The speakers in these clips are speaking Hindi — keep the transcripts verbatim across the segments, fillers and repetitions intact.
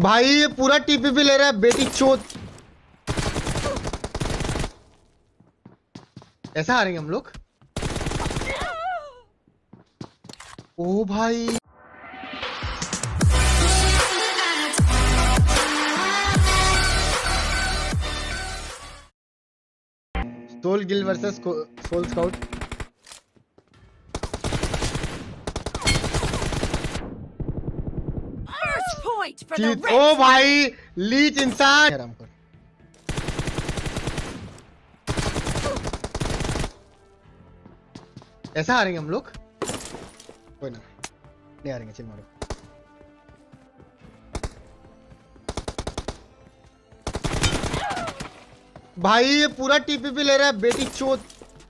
भाई ये पूरा टीपीपी ले रहा है बेटी चोत। ऐसा हारेंगे हम लोग। ओ भाई soul Gill versus soul scout. ओ भाई लीच इंसान। आराम कर। ऐसा हारेंगे हम लोग। कोई ना नहीं हारेंगे, चिल मारो। भाई ये पूरा टीपीपी ले रहा है बेटी चोत।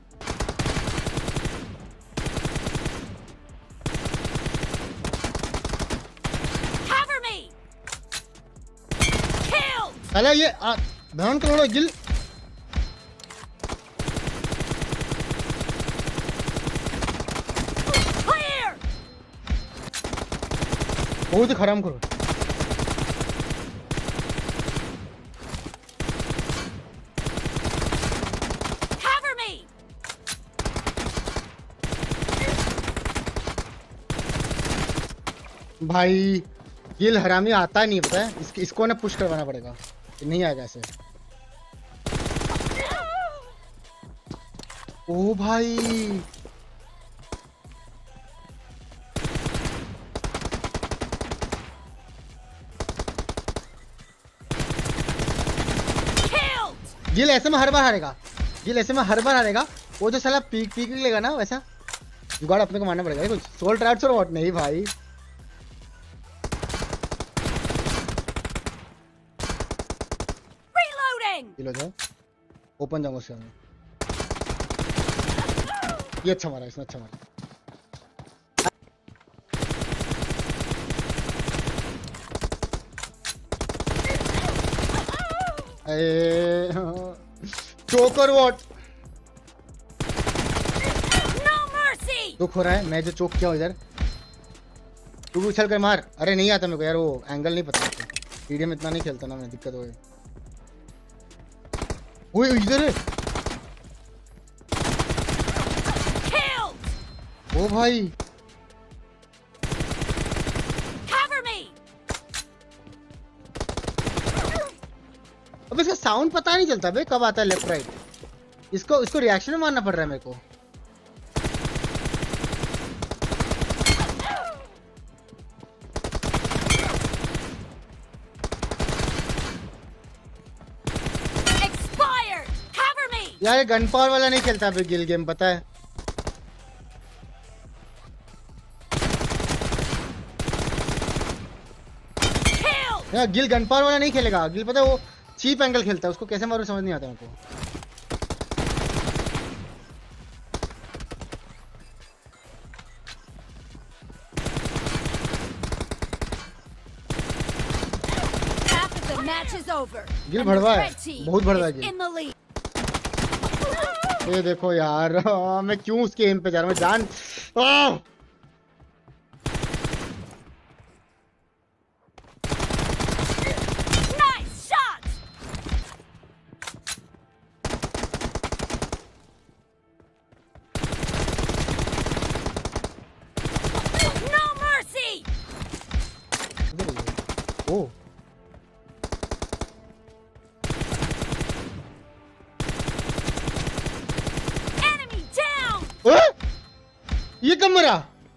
पहले ये भ्रमण करोड़ो गिल। बहुत ही खराब करो। भाई गिल हरामी आता नहीं, पता है इसको इसको ना पुश करवाना पड़ेगा, नहीं आएगा ऐसे। ओ भाई गिल ऐसे में हर बार हारेगा, गिल ऐसे में हर बार हारेगा। वो जो साला पीक पीक लेगा ना वैसा जुगाड़ अपने को मारना पड़ेगा। कुछ सोल ट्रैप्स और व्हाट नहीं भाई। गिल हो ओपन जाऊंगा उसके अंदर। ये अच्छा मारा, इसने अच्छा मारा। चोकर वॉट दुख हो रहा है। मैं जो चोक किया इधर, तू भी उछल कर मार। अरे नहीं आता मेरे को यार, वो एंगल नहीं पता। टीडीएम इतना नहीं खेलता ना मैं, दिक्कत हो गई। वो इधर है। ओ भाई अब इसका साउंड पता नहीं चलता बे कब आता है लेफ्ट राइट। इसको इसको रिएक्शन में मारना पड़ रहा है मेरे को। यार ये गन पावर वाला नहीं खेलता अभी गिल गेम, पता है। यार गिल गन पावर वाला नहीं खेलेगा। गिल पता है वो चीप एंगल खेलता है, उसको कैसे मारूं समझ नहीं आता मेरे को। गिल भड़वा है, बहुत भड़वा है गिल। ये देखो यार मैं क्यों उसके एम पे जा रहा हूँ जान। आ! ओ ये कब मरा?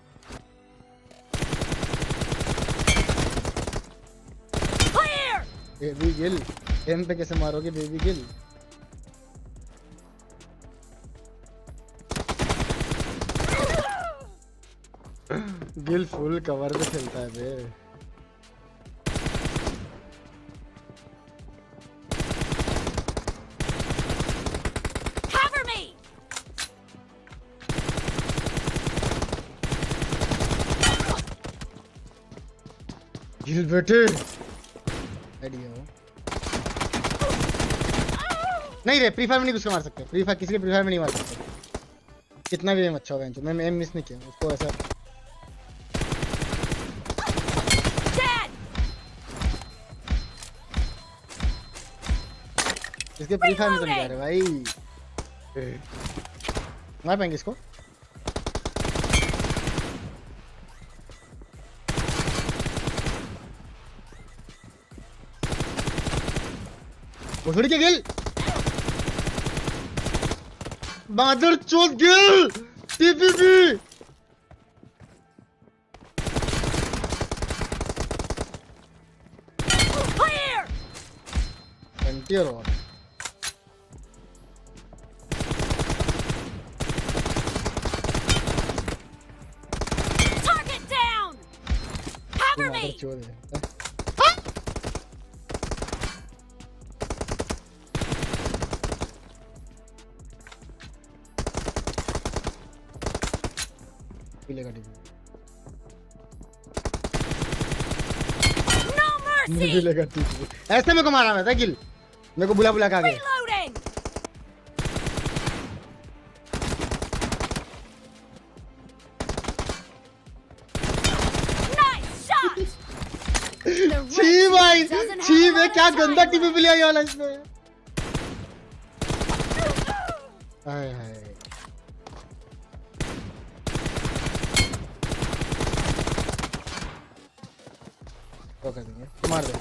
बेबी गिल एम पे कैसे मारोगे baby Gill? Gill full cover पे खेलता है बे। गिल बेटे नहीं रे, फ्री फायर में नहीं कुछ मार सकते। फ्री फायर किसी के फ्री फायर में नहीं मार सकते, कितना भी एम अच्छा होगा। मैं एम मिस नहीं किया उसको ऐसा। इसके फ्री फायर में तो नहीं जा रहे भाई। मार पाएंगे इसको। वो थोड़ी के गिल बहादुर चोट गिल टीपीपी फ्रंटियर और Target down. Cover me. चोट है। No मुझे लगा ठीक है। ऐसे मेरे को मारा मैं था गिल, मेरे को बुला बुला के आ गया। Reloading. Nice shot. छी भाई छी, मैं क्या गंदा टीवी पे लिया ये वाला इसमें। हाय हाय तो कर देंगे, मार दे।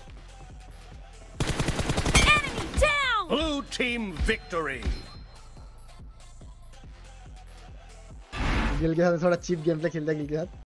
Enemy down. Blue team victory. Gill के साथ थोड़ा चीप गेम प्ले खेलता गिल के साथ।